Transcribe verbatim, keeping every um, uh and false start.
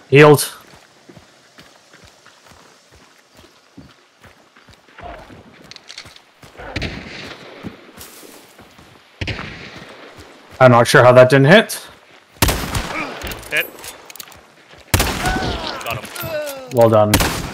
Healed. I'm not sure how that didn't hit. Hit. Got him. Well done.